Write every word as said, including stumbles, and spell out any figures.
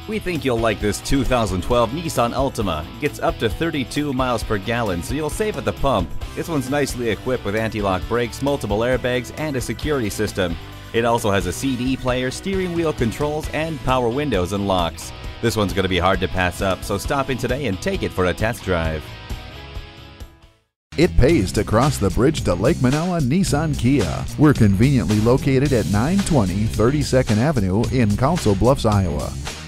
We think you'll like this two thousand twelve Nissan Altima. It gets up to thirty-two miles per gallon, so you'll save at the pump. This one's nicely equipped with anti-lock brakes, multiple airbags, and a security system. It also has a C D player, steering wheel controls, and power windows and locks. This one's going to be hard to pass up, so stop in today and take it for a test drive. It pays to cross the bridge to Lake Manawa Nissan Kia. We're conveniently located at nine twenty thirty-second Avenue in Council Bluffs, Iowa.